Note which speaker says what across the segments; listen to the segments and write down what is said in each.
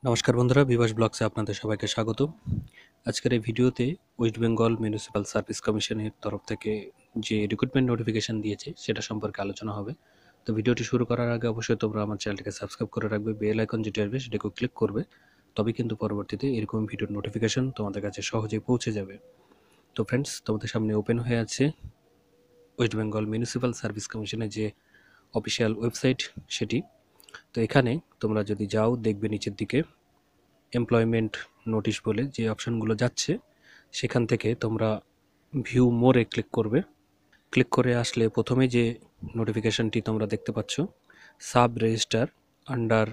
Speaker 1: নমস্কার বন্ধুরা, বিভাস ব্লগসে আপনাদের সবাইকে স্বাগত। আজকের এই ভিডিওতে ওয়েস্ট বেঙ্গল মিউনিসিপ্যাল সার্ভিস কমিশনের তরফ থেকে যে রিক্রুটমেন্ট নোটিফিকেশন দিয়েছে সেটা সম্পর্কে আলোচনা হবে। তো ভিডিওটি শুরু করার আগে অবশ্যই তোমরা আমার চ্যানেলটিকে সাবস্ক্রাইব করে রাখবে, বেল আইকন যেটি আসবে সেটাকেও ক্লিক করবে, তবে কিন্তু পরবর্তীতে এরকম ভিডিওর নোটিফিকেশন তোমাদের কাছে সহজেই পৌঁছে যাবে। তো ফ্রেন্ডস, তোমাদের সামনে ওপেন হয়ে আছে ওয়েস্ট বেঙ্গল মিউনিসিপ্যাল সার্ভিস কমিশনের যে অফিসিয়াল ওয়েবসাইট সেটি। তো এখানে তোমরা যদি যাও দেখবে নিচের দিকে এমপ্লয়মেন্ট নোটিশ বলে যে অপশানগুলো যাচ্ছে, সেখান থেকে তোমরা ভিউ মোরে ক্লিক করবে। ক্লিক করে আসলে প্রথমে যে নোটিফিকেশনটি তোমরা দেখতে পাচ্ছ, sub registrar under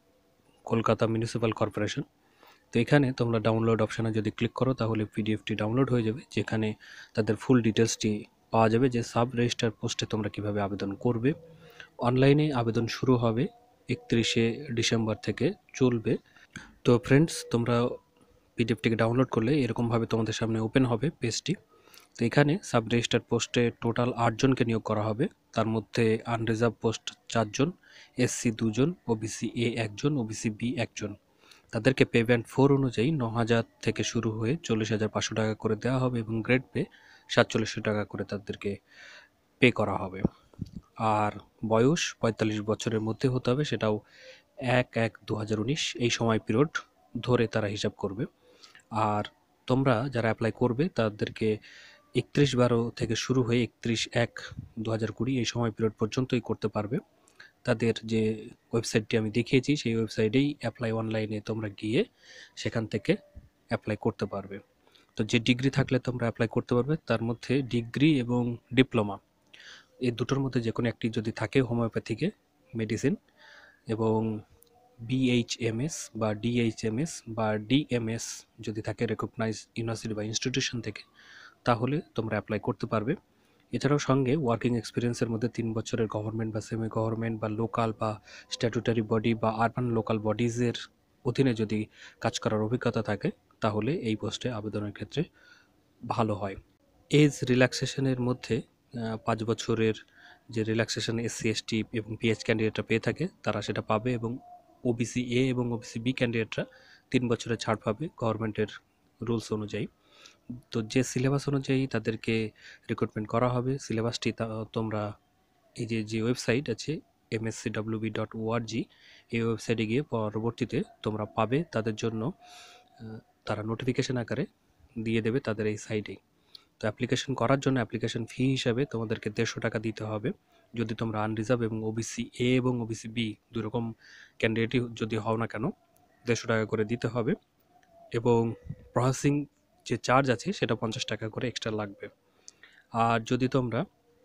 Speaker 1: Kolkata municipal corporation. তো এখানে তোমরা ডাউনলোড অপশানে যদি ক্লিক করো তাহলে পিডিএফটি ডাউনলোড হয়ে যাবে, যেখানে তাদের ফুল ডিটেলসটি পাওয়া যাবে যে সাব রেজিস্ট্রার পোস্টে তোমরা কিভাবে আবেদন করবে। অনলাইনে আবেদন শুরু হবে 31শে ডিসেম্বর থেকে চলবে। তো ফ্রেন্ডস, তোমরা পিডিএফটিকে ডাউনলোড করলে এরকমভাবে তোমাদের সামনে ওপেন হবে পেজটি। তো এখানে সাব রেজিস্ট্রার পোস্টে টোটাল 8জনকে নিয়োগ করা হবে। তার মধ্যে আনরিজার্ভ পোস্ট 4জন, এসসি 2জন, ওবিসি এ 1জন, ওবিসি বি 1জন। তাদেরকে পে ব্যান্ড 4 অনুযায়ী 9,000 থেকে শুরু হয়ে 40,500 টাকা করে দেওয়া হবে এবং গ্রেড পে 4700 টাকা করে তাদেরকে পে করা হবে। আর বয়স 45 বছরের মধ্যে হতে হবে, সেটাও 1/1/2019 এই সময় পিরিয়ড ধরে তারা হিসাব করবে। আর তোমরা যারা অ্যাপ্লাই করবে তাদেরকে 31/12 থেকে শুরু হয়ে 31/1/2020 এই সময় পিরিয়ড পর্যন্তই করতে পারবে। তাদের যে ওয়েবসাইটটি আমি দেখিয়েছি সেই ওয়েবসাইটেই অ্যাপ্লাই অনলাইনে তোমরা গিয়ে সেখান থেকে অ্যাপ্লাই করতে পারবে। তো যে ডিগ্রি থাকলে তোমরা অ্যাপ্লাই করতে পারবে, তার মধ্যে ডিগ্রি এবং ডিপ্লোমা এই দুটোর মধ্যে যে কোনো একটি যদি থাকে, হোমিওপ্যাথিকে মেডিসিন এবং বিএইচএমএস বা ডিএইচএমএস বা ডিএমএস যদি থাকে রেকগনাইজ ইউনিভার্সিটি বা ইনস্টিটিউশন থেকে, তাহলে তোমরা অ্যাপ্লাই করতে পারবে। এছাড়াও সঙ্গে ওয়ার্কিং এক্সপিরিয়েন্সের মধ্যে 3 বছরের গভর্নমেন্ট বা সেমি গভর্নমেন্ট বা লোকাল বা স্ট্যাটুটারি বডি বা আরবান লোকাল বডিজের অধীনে যদি কাজ করার অভিজ্ঞতা থাকে, তাহলে এই পোস্টে আবেদনের ক্ষেত্রে ভালো হয়। এজ রিল্যাক্সেশনের মধ্যে 5 বছরের যে রিল্যাক্সেশন এসসি এসটি এবং পিএইচ ক্যান্ডিডেটরা পেয়ে থাকে তারা সেটা পাবে, এবং ওবিসি এ এবং ওবিসি বি ক্যান্ডিডেটরা 3 বছরের ছাড় পাবে গভর্নমেন্টের রুলস অনুযায়ী। তো যে সিলেবাস অনুযায়ী তাদেরকে রিক্রুটমেন্ট করা হবে, সিলেবাসটি তোমরা এই যে ওয়েবসাইট আছে mscwb.org, এই ওয়েবসাইটে গিয়ে পরবর্তীতে তোমরা পাবে। তাদের জন্য তারা নোটিফিকেশন আকারে দিয়ে দেবে তাদের এই সাইটেই। তো অ্যাপ্লিকেশন করার জন্য অ্যাপ্লিকেশন ফি হিসাবে তোমাদেরকে 150 টাকা দিতে হবে। যদি তোমরা আনরিজার্ভ এবং ওবিসি এ এবং ওবিসি বি দুই রকম ক্যান্ডিডেটই যদি হও না কেন, 150 টাকা করে দিতে হবে, এবং প্রসেসিং যে চার্জ আছে সেটা 50 টাকা করে এক্সট্রা লাগবে। আর যদি তোমরা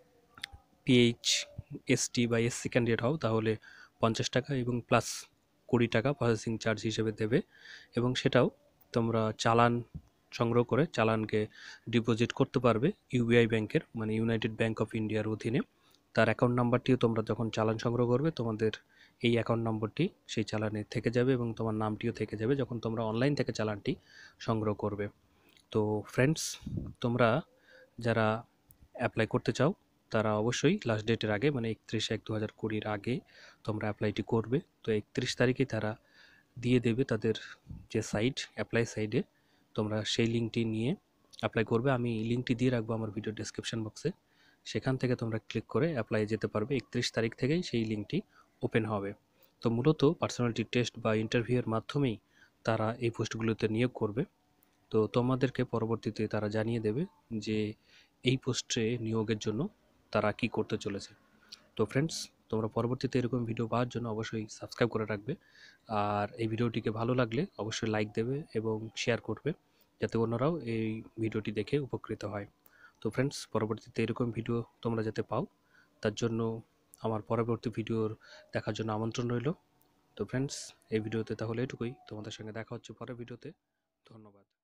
Speaker 1: পিএইচ এসটি বা এসসি ক্যান্ডিডেট হও তাহলে 50 টাকা এবং প্লাস 20 টাকা প্রসেসিং চার্জ হিসেবে দেবে, এবং সেটাও তোমরা চালান সংগ্রহ করে চালানকে ডিপোজিট করতে পারবে ইউবিআই ব্যাংকের, মানে ইউনাইটেড ব্যাংক অফ ইন্ডিয়ার অধীনে। তার অ্যাকাউন্ট নাম্বারটিও তোমরা যখন চালান সংগ্রহ করবে তোমাদের এই অ্যাকাউন্ট নম্বরটি সেই চালানে থেকে যাবে এবং তোমার নামটিও থেকে যাবে যখন তোমরা অনলাইন থেকে চালানটি সংগ্রহ করবে। তো ফ্রেন্ডস, তোমরা যারা অ্যাপ্লাই করতে চাও তারা অবশ্যই লাস্ট ডেটের আগে, মানে 31/1/2020 আগে তোমরা অ্যাপ্লাইটি করবে। তো 31 তারিখেই তারা দিয়ে দেবে তাদের যে সাইট অ্যাপ্লাই সাইডে, তোমরা সেই লিঙ্কটি নিয়ে অ্যাপ্লাই করবে। আমি লিঙ্কটি দিয়ে রাখবো আমার ভিডিও ডেসক্রিপশন বক্সে, সেখান থেকে তোমরা ক্লিক করে অ্যাপ্লাই যেতে পারবে। 31 তারিখ থেকেই সেই লিঙ্কটি ওপেন হবে। তো মূলত পার্সোনালিটি টেস্ট বা ইন্টারভিউয়ের মাধ্যমেই তারা এই পোস্টগুলোতে নিয়োগ করবে। তো তোমাদেরকে পরবর্তীতে তারা জানিয়ে দেবে যে এই পোস্টে নিয়োগের জন্য তারা কি করতে চলেছে। তো ফ্রেন্ডস, তোমরা পরবর্তীতে এরকম ভিডিও পাওয়ার জন্য অবশ্যই সাবস্ক্রাইব করে রাখবে, আর এই ভিডিওটিকে ভালো লাগলে অবশ্যই লাইক দেবে এবং শেয়ার করবে, যাতে অন্যরাও এই ভিডিওটি দেখে উপকৃত হয়। তো ফ্রেন্ডস, পরবর্তীতে এরকম ভিডিও তোমরা যাতে পাও তার জন্য আমার পরবর্তী ভিডিওর দেখার জন্য আমন্ত্রণ রইল। তো ফ্রেন্ডস, এই ভিডিওতে তাহলে এটুকুই। তোমাদের সঙ্গে দেখা হচ্ছে পরের ভিডিওতে। ধন্যবাদ।